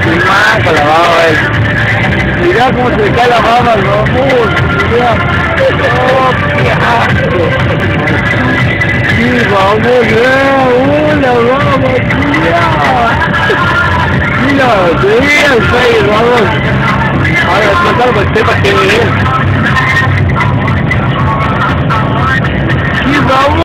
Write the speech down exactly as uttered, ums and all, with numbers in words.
más con la baba, eh. Mirá cómo se le cae la baba al Ramón, mirá. Oh, qué asco. Sí, Ramón, eh, hola, baba, mirá. Mira, te veía el feo, Ramón. Ahora, tratar para que sepas que es él. Sí, Ramón.